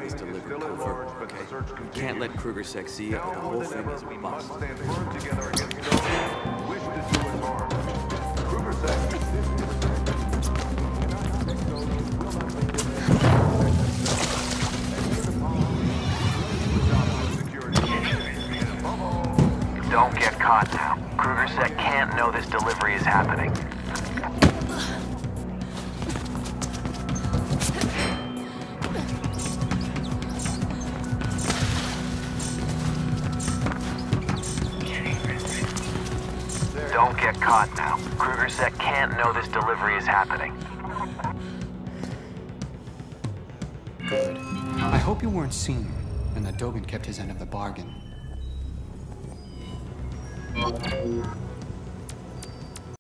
this delivery covert, okay? Can't let KrugerSec see it, or the whole thing is a bust. Don't get caught now. KrugerSec can't know this delivery is happening. Don't get caught now. KrugerSec can't know this delivery is happening. Good. I hope you weren't seen, and that Dogen kept his end of the bargain.